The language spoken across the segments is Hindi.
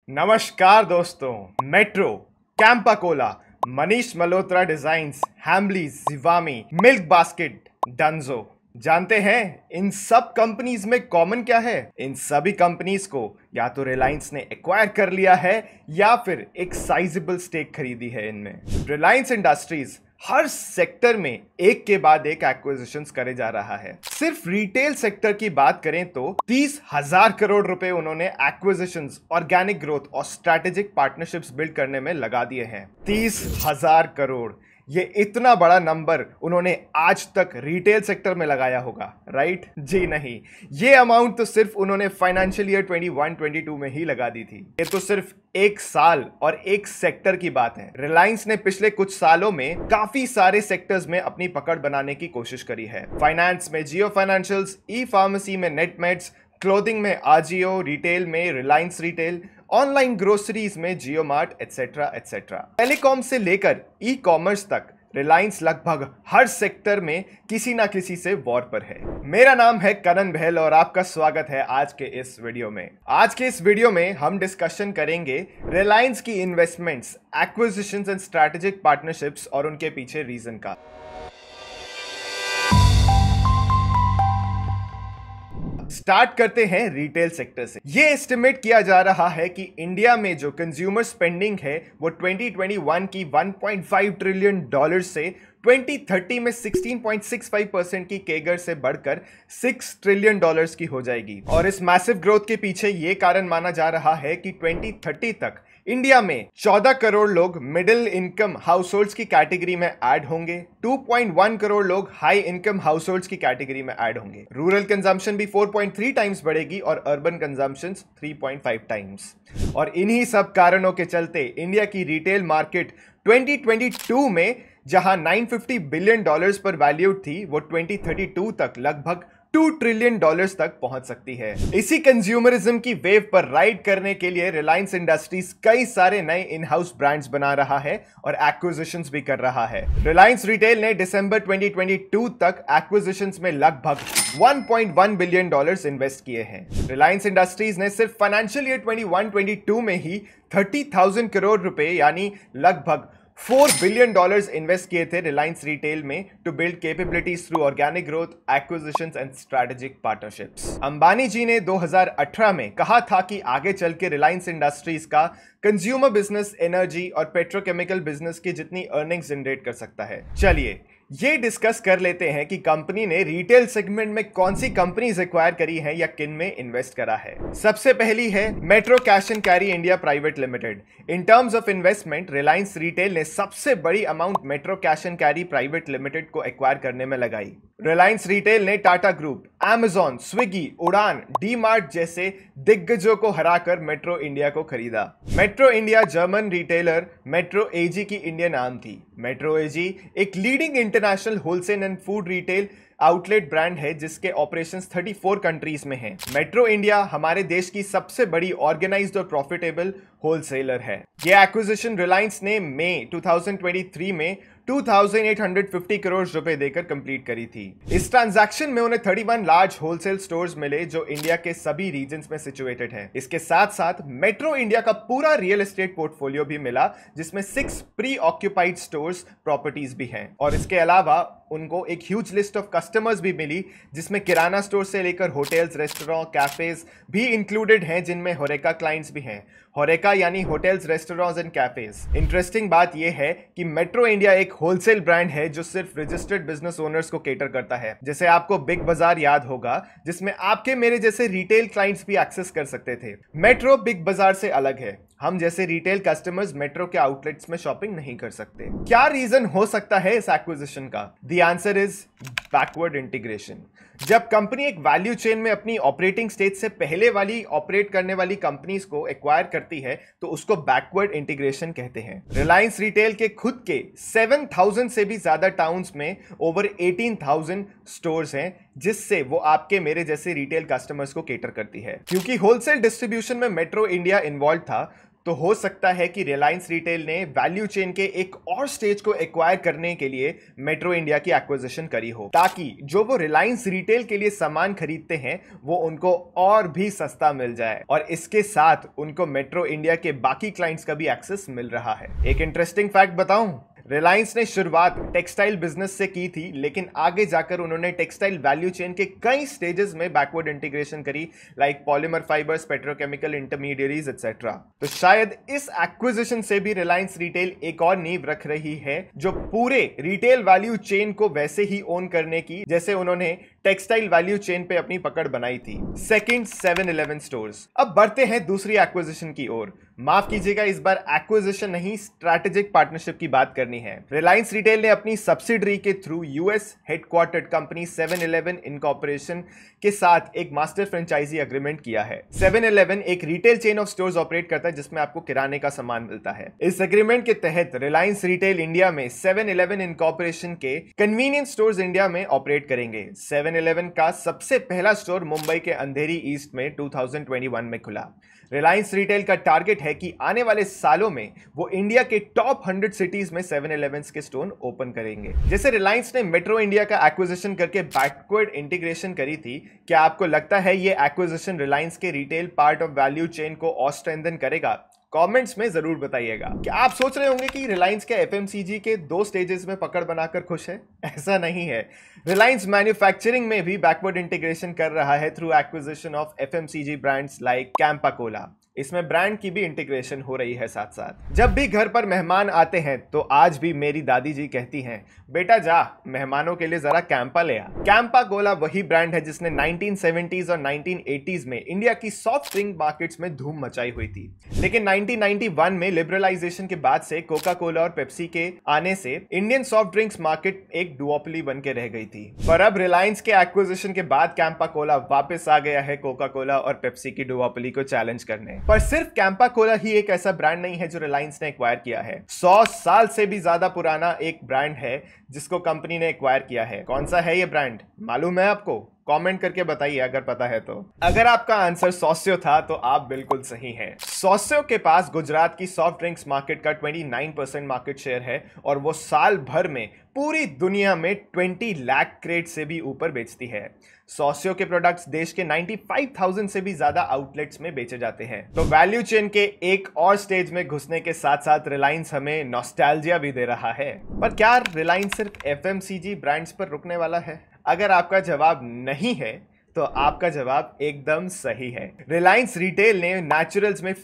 नमस्कार दोस्तों। Metro, Campa Cola, Manish Malhotra designs, Hamleys, Zivame, Milkbasket, Dunzo. जानते हैं इन सब कंपनीज में कॉमन क्या है? इन सभी कंपनीज को या तो रिलायंस ने एक्वायर कर लिया है या फिर एक साइजेबल स्टेक खरीदी है इनमें। रिलायंस इंडस्ट्रीज हर सेक्टर में एक के बाद एक एक्विजिशंस करे जा रहा है। सिर्फ रिटेल सेक्टर की बात करें तो 30,000 करोड़ रुपए उन्होंने एक्विजिशंस, ऑर्गेनिक ग्रोथ और स्ट्रैटेजिक पार्टनरशिप्स बिल्ड करने में लगा दिए हैं। 30,000 करोड़, ये इतना बड़ा नंबर उन्होंने आज तक रिटेल सेक्टर में लगाया होगा, राइट? जी नहीं, ये अमाउंट तो सिर्फ उन्होंने फाइनेंशियल ईयर 21-22 में ही लगा दी थी। ये तो सिर्फ एक साल और एक सेक्टर की बात है। रिलायंस ने पिछले कुछ सालों में काफी सारे सेक्टर्स में अपनी पकड़ बनाने की कोशिश करी है। फाइनेंस में जियो फाइनेंशियल्स, ई फार्मेसी में नेटमेड्स, क्लोथिंग में आजियो, रिटेल में रिलायंस रिटेल, ऑनलाइन ग्रोसरीज में Jio Mart, etcetera etcetera. Telecom से लेकर ई कॉमर्स तक रिलायंस लगभग हर सेक्टर में किसी ना किसी से वॉर पर है। मेरा नाम है करण बहल और आपका स्वागत है आज के इस वीडियो में। आज के इस वीडियो में हम डिस्कशन करेंगे रिलायंस की investments, acquisitions and strategic partnerships और उनके पीछे रीजन का। स्टार्ट करते हैं रिटेल सेक्टर से। यह एस्टिमेट किया जा रहा है कि इंडिया में जो कंज्यूमर स्पेंडिंग है वो 2021 की $1.5 ट्रिलियन से 2030 में 16.65% की केगर से बढ़कर $6 ट्रिलियन की हो जाएगी। और इस मैसिव ग्रोथ के पीछे यह कारण माना जा रहा है कि 2030 तक इंडिया में 14 करोड़ लोग मिडिल इनकम हाउसहोल्ड्स की कैटेगरी में ऐड होंगे, 2.1 करोड़ लोग हाई इनकम हाउसहोल्ड्स की कैटेगरी में ऐड होंगे। रूरल कंजम्पशन भी 4.3 टाइम्स बढ़ेगी और अर्बन कंजम्पशन 3.5 टाइम्स। और इन्हीं सब कारणों के चलते इंडिया की रिटेल मार्केट 2022 में जहां $950 बिलियन पर वैल्यूड थी, वो 2032 तक लगभग $2 ट्रिलियन तक पहुंच सकती है। इसी कंज्यूमरिज्म की वेव पर राइड करने के लिए रिलायंस इंडस्ट्रीज कई सारे नए इन हाउस ब्रांड्स बना रहा है और एक्विजिशंस भी कर रहा है। रिलायंस रिटेल ने दिसंबर 2022 तक एक्विजिशंस में लगभग $1.1 बिलियन इन्वेस्ट किए हैं। रिलायंस इंडस्ट्रीज ने सिर्फ फाइनेंशियल ईयर 21-22 में ही 30,000 करोड़ रुपए यानी लगभग $4 बिलियन इन्वेस्ट किए थे रिलायंस रिटेल में to build capabilities through organic growth, acquisitions and strategic partnerships. Ambani ji ने 2018 में कहा था कि आगे चल के रिलायंस इंडस्ट्रीज का कंज्यूमर बिजनेस, एनर्जी और पेट्रोकेमिकल बिजनेस की जितनी अर्निंग्स जनरेट कर सकता है। चलिए ये डिस्कस कर लेते हैं कि कंपनी ने रिटेल सेगमेंट में कौन सी कंपनीज एक्वायर करी हैं या किन में इन्वेस्ट करा है। सबसे पहली है Metro Cash and Carry India Private Limited. In terms of investment Reliance Retail ने सबसे बड़ी amount Metro Cash and Carry Private Limited को एक्वायर करने में लगाई। रिलायंस रिटेल ने Tata group, Amazon, Swiggy, Udaan, DMart जैसे दिग्गजों को हराकर मेट्रो इंडिया को खरीदा। Metro India German retailer Metro AG की इंडियन आर्म थी। मेट्रो एजी एक leading international wholesale and food retail outlet brand है जिसके ऑपरेशंस 34 कंट्रीज में हैं। मेट्रो इंडिया हमारे देश की सबसे बड़ी ऑर्गेनाइज्ड और प्रॉफिटेबल होलसेलर है। यह एक्विजिशन रिलायंस ने मई 2023 में 2,850 करोड़ रुपए देकर कंप्लीट करी थी। इस ट्रांजैक्शन में उन्हें 31 लार्ज होलसेल स्टोर्स मिले जो इंडिया के सभी रीजन्स में सिचुएटेड हैं। इसके साथ साथ मेट्रो इंडिया का पूरा रियल एस्टेट पोर्टफोलियो भी मिला जिसमें 6 प्री ऑक्यूपाइड स्टोर्स प्रॉपर्टीज भी हैं। और इसके अलावा उनको एक ह्यूज लिस्ट ऑफ कस्टमर्स भी मिली जिसमें किराना स्टोर से लेकर होटल्स, रेस्टोरेंट, कैफेज भी इंक्लूडेड हैं जिनमें होरेका क्लाइंट्स भी हैं। होरेका यानी hotels, restaurants and cafes. Interesting बात यह है कि मेट्रो इंडिया एक होलसेल ब्रांड है जो सिर्फ रजिस्टर्ड बिजनेस ओनर्स को केटर करता है। जैसे आपको बिग बाजार याद होगा जिसमें आपके मेरे जैसे रिटेल क्लाइंट्स भी एक्सेस कर सकते थे। मेट्रो बिग बाजार से अलग है। हम जैसे रिटेल कस्टमर्स मेट्रो के आउटलेट्स में शॉपिंग नहीं कर सकते। क्या रीजन हो सकता है इस एक्विजिशन का? The answer is backward integration. जब कंपनी एक वैल्यू चेन में अपनी ऑपरेटिंग स्टेज से पहले वाली ऑपरेट करने वाली कंपनीज को एक्वायर करती है तो उसको बैकवर्ड इंटीग्रेशन कहते हैं। रिलायंस रिटेल के खुद के 7,000 से भी ज्यादा टाउन्स में ओवर 18,000 स्टोर्स हैं जिससे वो आपके मेरे जैसे रिटेल कस्टमर्स को केटर करती है। क्योंकि होलसेल डिस्ट्रीब्यूशन में मेट्रो इंडिया इन्वॉल्व था तो हो सकता है कि रिलायंस रिटेल ने वैल्यू चेन के एक और स्टेज को एक्वायर करने के लिए मेट्रो इंडिया की एक्विजिशन करी हो, ताकि जो वो रिलायंस रिटेल के लिए सामान खरीदते हैं वो उनको और भी सस्ता मिल जाए, और इसके साथ उनको मेट्रो इंडिया के बाकी क्लाइंट्स का भी एक्सेस मिल रहा है। एक इंटरेस्टिंग फैक्ट बताऊं, रिलायंस ने शुरुआत टेक्सटाइल बिजनेस से की थी, लेकिन आगे जाकर उन्होंने टेक्सटाइल वैल्यू चेन के कई स्टेजेस में बैकवर्ड इंटीग्रेशन करी, like polymer fibres, petrochemical intermediaries etcetera. तो शायद इस एक्विजिशन से भी रिलायंस रिटेल एक और नींव रख रही है जो पूरे रिटेल वैल्यू चेन को वैसे ही ओन करने की, जैसे उन्होंने टेक्सटाइल वैल्यू चेन पे अपनी पकड़ बनाई थी। Second, 7-Eleven stores. अब बढ़ते हैं दूसरी एक्विजिशन की ओर। माफ कीजिएगा, इस बार एक्विजिशन नहीं, स्ट्रैटेजिक पार्टनरशिप की बात करनी है। रिलायंस रिटेल ने अपनी सब्सिडरी के through US headquartered company 7-Eleven incorporation के साथ एक मास्टर फ्रेंचाइजी एग्रीमेंट किया है। 7-Eleven एक retail chain of stores operate करता है जिसमें आपको किराने का सामान मिलता है। इस एग्रीमेंट के तहत रिलायंस रिटेल इंडिया में 7-Eleven इनकॉर्पोरेशन के कन्वीनियंस स्टोर्स इंडिया में ऑपरेट करेंगे। 7-Eleven का सबसे पहला स्टोर मुंबई के अंधेरी ईस्ट में 2021 में खुला। रिलायंस रिटेल का टारगेट है कि आने वाले सालों में वो इंडिया के टॉप 100 सिटीज में 7-Elevens के स्टोर ओपन करेंगे। जैसे रिलायंस ने मेट्रो इंडिया का एक्विजिशन करके बैकवर्ड इंटीग्रेशन करी थी, क्या आपको लगता है ये एक्विजिशन रिलायंस के retail part of value chain को और स्ट्रेंथन करेगा? कमेंट्स में जरूर बताइएगा। क्या आप सोच रहे होंगे कि रिलायंस के एफएमसीजी के 2 स्टेजेस में पकड़ बनाकर खुश है? ऐसा नहीं है। रिलायंस मैन्युफैक्चरिंग में भी बैकवर्ड इंटीग्रेशन कर रहा है through acquisition of FMCG brands like Campa Cola. इसमें ब्रांड की भी इंटीग्रेशन हो रही है साथ साथ। जब भी घर पर मेहमान आते हैं तो आज भी मेरी दादी जी कहती हैं, बेटा जा मेहमानों के लिए जरा कैंपा ले आ। कैंपा कोला वही ब्रांड है जिसने 1970s और 1980s में इंडिया की सॉफ्ट ड्रिंक मार्केट्स में धूम मचाई हुई थी, लेकिन 1991 में लिबरलाइजेशन के बाद से कोका कोला और पेप्सी के आने से इंडियन सॉफ्ट ड्रिंक्स मार्केट एक डुओपोली बन के रह गई थी। पर अब रिलायंस के एक्विजिशन के बाद कैंपा कोला वापस आ गया है कोका कोला और पेप्सी की डुओपोली को चैलेंज करने। पर सिर्फ कैंपा कोला ही एक ऐसा ब्रांड नहीं है जो रिलायंस ने एक्वायर किया है। 100 साल से भी ज्यादा पुराना एक ब्रांड है जिसको कंपनी ने एक्वायर किया है। कौन सा है ये ब्रांड, मालूम है आपको? कमेंट करके बताइए अगर पता है तो। अगर आपका आंसर सॉस्यो था तो आप बिल्कुल सही हैं। सॉस्यो के पास गुजरात की सॉफ्ट ड्रिंक्स मार्केट का 29% मार्केट शेयर है और वो साल भर में पूरी दुनिया में 20 लाख क्रेट से भी ऊपर बेचती है। सॉस्यो के प्रोडक्ट्स देश के 95,000 से भी ज्यादा आउटलेट्स में बेचे जाते हैं। तो वैल्यू चेन के एक और स्टेज में घुसने के साथ साथ रिलायंस हमें नॉस्टैल्जिया भी दे रहा है। पर क्या रिलायंस सिर्फ एफएमसीजी ब्रांड्स पर रुकने वाला है? अगर आपका जवाब नहीं है तो आपका जवाब एकदम सही है। रिलायंस रिटेल ने नेचुरल्स में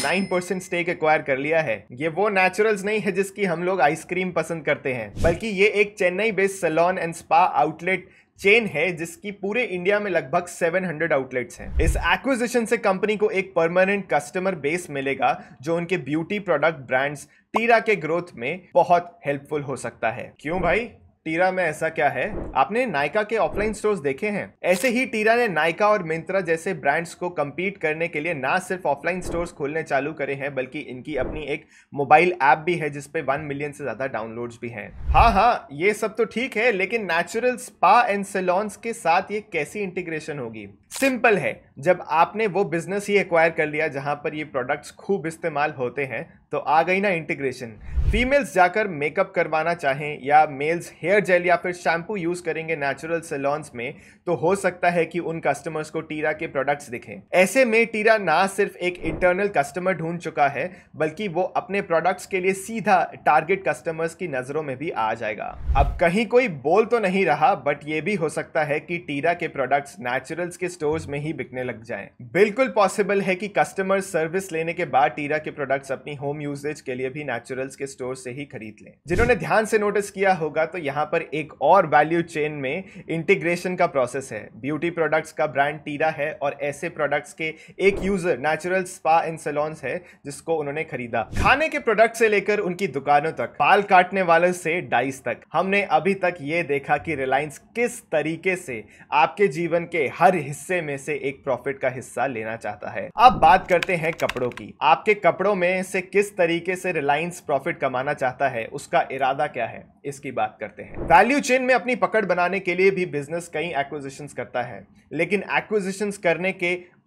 49% स्टेक एक्वायर कर लिया है। ये वो नेचुरल्स नहीं है जिसकी हम लोग आइसक्रीम पसंद करते हैं, बल्कि ये एक Chennai based salon and spa outlet chain है जिसकी पूरे इंडिया में लगभग 700 आउटलेट्स हैं। इस एक्विजिशन से कंपनी को एक परमानेंट कस्टमर बेस मिलेगा जो उनके ब्यूटी प्रोडक्ट ब्रांड्स टीरा के ग्रोथ में बहुत हेल्पफुल हो सकता है। क्यों भाई, टीरा में ऐसा क्या है? आपने नायका के ऑफलाइन स्टोर्स देखे हैं? ऐसे ही टीरा ने नायका और मिंत्रा जैसे ब्रांड्स को compete करने के लिए ना सिर्फ ऑफलाइन स्टोर्स खोलने चालू करे हैं, बल्कि इनकी अपनी एक मोबाइल ऐप भी है जिसपे 1 मिलियन से ज्यादा डाउनलोड्स भी हैं। हाँ, ये सब तो ठीक है, लेकिन नेचुरल स्पा एंड सैलून्स के साथ ये कैसी इंटीग्रेशन होगी? सिंपल है, जब आपने वो बिजनेस ही एक्वायर कर लिया जहां पर ये प्रोडक्ट्स खूब इस्तेमाल होते हैं तो आ गई ना इंटीग्रेशन। फीमेल्स जाकर मेकअप करवाना चाहें या मेल्स हेयर जेल या फिर शैम्पू यूज करेंगे नेचुरल सैलून्स में, तो हो सकता है कि उन कस्टमर्स को टीरा के प्रोडक्ट्स दिखें। ऐसे में टीरा ना सिर्फ एक इंटरनल कस्टमर ढूंढ चुका है, बल्कि वो अपने प्रोडक्ट्स के लिए सीधा टारगेट कस्टमर्स की नजरों में भी आ जाएगा। अब कहीं कोई बोल तो नहीं रहा, बट ये भी हो सकता है कि टीरा के प्रोडक्ट्स नेचुरल्स के स्टोर्स में ही बिकने लग जाएं। बिल्कुल पॉसिबल है कि कस्टमर सर्विस लेने के बाद टीरा के प्रोडक्ट्स अपनी होम यूसेज के लिए भी नेचुरल्स के स्टोर से ही खरीद लें। जिन्होंने ध्यान से नोटिस किया होगा तो यहाँ पर एक और वैल्यू चेन में इंटीग्रेशन का प्रोसेस है। ब्यूटी प्रोडक्ट्स का ब्रांड टीरा है और ऐसे प्रोडक्ट्स के एक user natural spa and salons है जिसको उन्होंने खरीदा। खाने के प्रोडक्ट से लेकर उनकी दुकानों तक, बाल काटने वालों से डाइस तक, हमने अभी तक ये देखा कि रिलायंस किस तरीके से आपके जीवन के हर हिस्से में से एक प्रॉफिट का हिस्सा लेना चाहता है। अब बात करते हैं कपड़ों की। आपके कपड़ों में से किस तरीके से रिलायंस प्रॉफिट कमाना चाहता है, उसका इरादा क्या है, इसकी बात करते हैं। वैल्यू चेन में अपनी पकड़ बनाने के लिए भी बिजनेस कई एक्विजिशंस करता है, लेकिन एक्विजिशंस करने के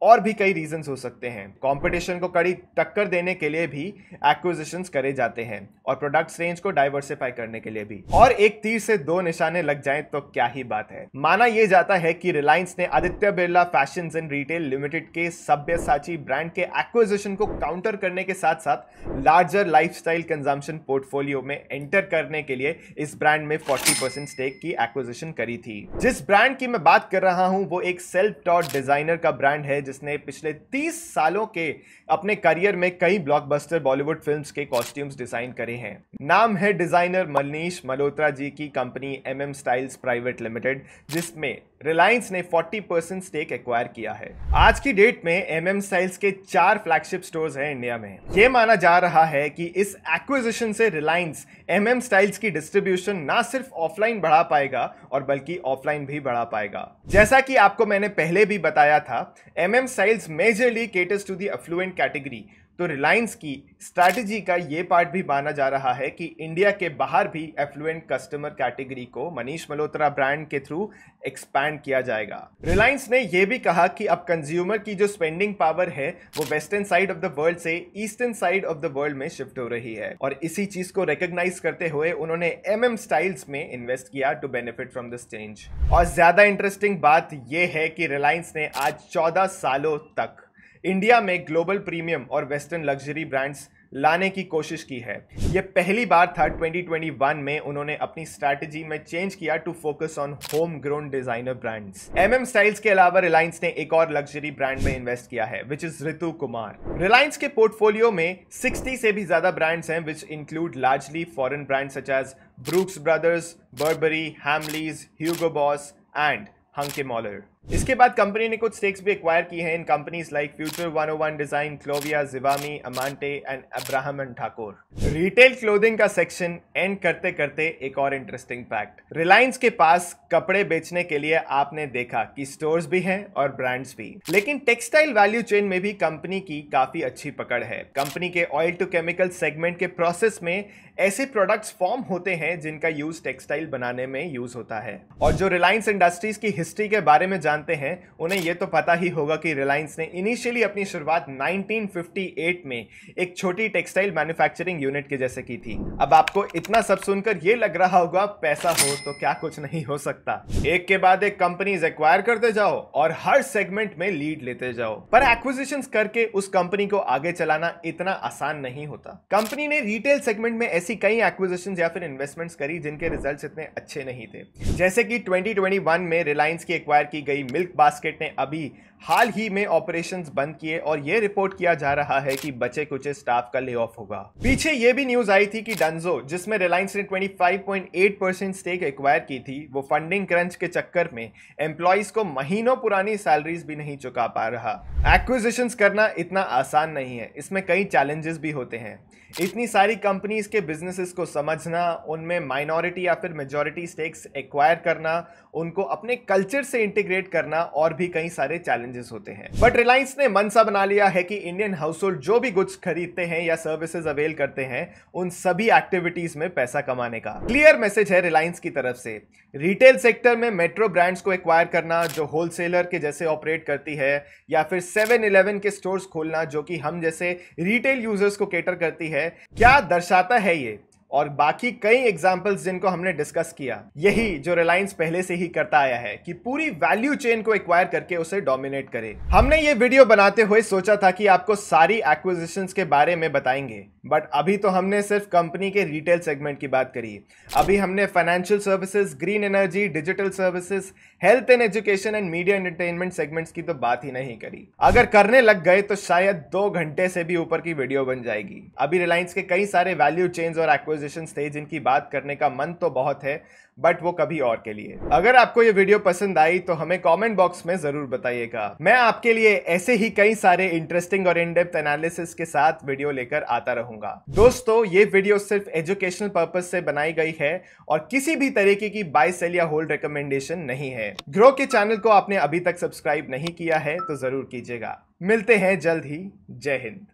और भी कई रीजंस हो सकते हैं। कंपटीशन को कड़ी टक्कर देने के लिए भी एक्विजिशंस करे जाते हैं और प्रोडक्ट्स रेंज को डाइवर्सिफाई करने के लिए भी। और एक तीर से दो निशाने लग जाएं तो क्या ही बात है। माना यह जाता है कि रिलायंस ने Aditya Birla Fashions and Retail Limited के सब्यसाची ब्रांड के एक्विजिशन को काउंटर करने के साथ साथ लार्जर लाइफस्टाइल कंजम्पशन पोर्टफोलियो में एंटर करने के लिए इस ब्रांड में 40% स्टेक की एक्विजिशन करी थी। जिस ब्रांड की मैं बात कर रहा हूं वो एक सेल्फ टॉट डिजाइनर का ब्रांड है जिसने पिछले 30 सालों के अपने करियर में कई ब्लॉकबस्टर बॉलीवुड फिल्म्स के कॉस्ट्यूम्स डिजाइन करे हैं। नाम है डिजाइनर मनीष मल्होत्रा जी की कंपनी MM स्टाइल्स प्राइवेट लिमिटेड, जिसमें रिलायंस ने 40% स्टेक एक्वायर किया है। आज की डेट में MM स्टाइल्स के 4 फ्लैगशिप स्टोर्स हैं इंडिया में। यह माना जा रहा है कि इस एक्विजिशन से रिलायंस MM स्टाइल्स की डिस्ट्रीब्यूशन ना सिर्फ ऑफलाइन बढ़ा पाएगा और बल्कि ऑफलाइन भी बढ़ा पाएगा। जैसा कि आपको मैंने पहले भी बताया था, MM styles majorly caters to the affluent category. तो रिलायंस की स्ट्रैटेजी का ये पार्ट भी माना जा रहा है कि इंडिया के बाहर भी एफ्लुएंट कस्टमर कैटेगरी को मनीष मल्होत्रा ब्रांड के थ्रू एक्सपैंड किया जाएगा। रिलायंस ने यह भी कहा कि अब कंज्यूमर की जो स्पेंडिंग पावर है वो western side of the world से eastern side of the world में शिफ्ट हो रही है और इसी चीज को रिकॉग्नाइज करते हुए उन्होंने MM स्टाइल्स में इन्वेस्ट किया to benefit from this change. और ज्यादा इंटरेस्टिंग बात यह है कि रिलायंस ने आज 14 सालों तक इंडिया में ग्लोबल प्रीमियम और वेस्टर्न लग्जरी ब्रांड्स लाने की कोशिश की है। यह पहली बार था 2021 में उन्होंने अपनी स्ट्रैटेजी में चेंज किया to focus on home grown designer brands. MM styles के अलावा रिलायंस ने एक और लग्जरी ब्रांड में इन्वेस्ट किया है विच इज ऋतु कुमार। रिलायंस के पोर्टफोलियो में 60 से भी ज्यादा ब्रांड्स हैं which include largely foreign brands such as Brooks Brothers, Burberry, Hamleys, Hugo Boss and Hunkemoller. इसके बाद कंपनी ने कुछ स्टेक्स भी एक्वायर की हैं इन companies like future 101 design, Clovia, Zivame, Amante and Abraham and Thakur. Retail clothing का सेक्शन एंड करते करते एक और इंटरेस्टिंग फैक्ट, रिलायंस के पास कपड़े बेचने के लिए आपने देखा कि स्टोर्स भी हैं और ब्रांड्स भी, लेकिन टेक्सटाइल वैल्यू चेन में भी कंपनी की काफी अच्छी पकड़ है। कंपनी के ऑयल टू केमिकल सेगमेंट के प्रोसेस में ऐसे प्रोडक्ट्स फॉर्म होते हैं जिनका यूज टेक्सटाइल बनाने में यूज होता है। और जो रिलायंस इंडस्ट्रीज की हिस्ट्री के बारे में जानते हैं उन्हें यह तो पता ही होगा कि रिलायंस ने इनिशियली अपनी शुरुआत 1958 में एक छोटी टेक्सटाइल मैन्युफैक्चरिंग यूनिट के जैसे की थी। अब आपको इतना सब सुनकर यह लग रहा होगा पैसा हो तो क्या कुछ नहीं हो सकता। एक के बाद एक कंपनीज एक्वायर करते जाओ और हर सेगमेंट में लीड लेते जाओ, पर एक्विजिशंस करके उस कंपनी को आगे चलाना इतना आसान नहीं होता। कंपनी ने रिटेल सेगमेंट में ऐसी कई एक्विजिशंस या फिर इन्वेस्टमेंट्स करी जिनके रिजल्ट्स इतने अच्छे नहीं थे। जैसे कि 2021 में रिलायंस की एक्वायर की गई मिल्क बास्केट ने अभी हाल ही में ऑपरेशंस बंद किए और यह रिपोर्ट किया जा रहा है कि बचे कुछ स्टाफ का ले ऑफ होगा। पीछे यह भी न्यूज आई थी कि डंजो, जिसमें रिलायंस ने 25.8% स्टेक एक्वायर की थी, वो फंडिंग क्रंच के चक्कर में एम्प्लॉइज को महीनों पुरानी सैलरीज भी नहीं चुका पा रहा। एक्विजिशंस करना इतना आसान नहीं है, इसमें कई चैलेंजेस भी होते हैं। इतनी सारी कंपनीज के बिजनेसेस को समझना, उनमें माइनॉरिटी या फिर मेजॉरिटी स्टेक्स एक्वायर करना, उनको अपने कल्चर से इंटीग्रेट करना और भी कई सारे चैलेंजेस होते हैं। बट रिलायंस ने मन सा बना लिया है कि इंडियन हाउसहोल्ड जो भी गुड्स खरीदते हैं या सर्विसेज अवेल करते हैं उन सभी एक्टिविटीज में पैसा कमाने का क्लियर मैसेज है रिलायंस की तरफ से। रिटेल सेक्टर में मेट्रो ब्रांड्स को एक्वायर करना जो होलसेलर के जैसे ऑपरेट करती है, या फिर 7-Eleven के स्टोर्स खोलना जो कि हम जैसे रिटेल यूजर्स को केटर करती है, क्या दर्शाता है ये? और बाकी कई एग्जाम्पल्स जिनको हमने डिस्कस किया, यही जो रिलायंस पहले से ही करता आया है कि पूरी वैल्यू चेन को एक्वायर करके उसे डोमिनेट करे। हमने ये वीडियो बनाते हुए सोचा था कि आपको सारी एक्विजिशंस के बारे में बताएंगे, बट अभी तो हमने सिर्फ कंपनी के रिटेल सेगमेंट की बात करी। अभी हमने financial services, green energy, digital services, health and education and media entertainment segments की तो बात ही नहीं करी। अगर करने लग गए तो शायद 2 घंटे से भी ऊपर की वीडियो बन जाएगी। अभी रिलायंस के कई सारे वैल्यू चेन्स और एक्विजिशंस थे जिनकी बात करने का मन तो बहुत है, बट वो कभी और के लिए। अगर आपको ये वीडियो पसंद आई तो हमें कमेंट बॉक्स में जरूर बताइएगा। मैं आपके लिए ऐसे ही कई सारे इंटरेस्टिंग और इन डेप्थ एनालिसिस के साथ वीडियो लेकर आता रहूंगा। दोस्तों, ये वीडियो सिर्फ एजुकेशनल पर्पस से बनाई गई है और किसी भी तरीके की बाय, सेल या होल्ड रिकमेंडेशन नहीं है। ग्रो के चैनल को आपने अभी तक सब्सक्राइब नहीं किया है तो जरूर कीजिएगा। मिलते हैं जल्द ही। जय Hind.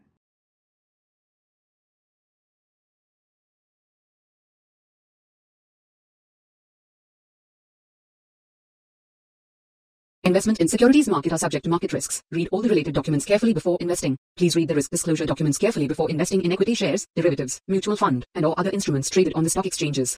Investment in securities market are subject to market risks. Read all the related documents carefully before investing. Please read the risk disclosure documents carefully before investing in equity shares, derivatives, mutual fund, and or other instruments traded on the stock exchanges.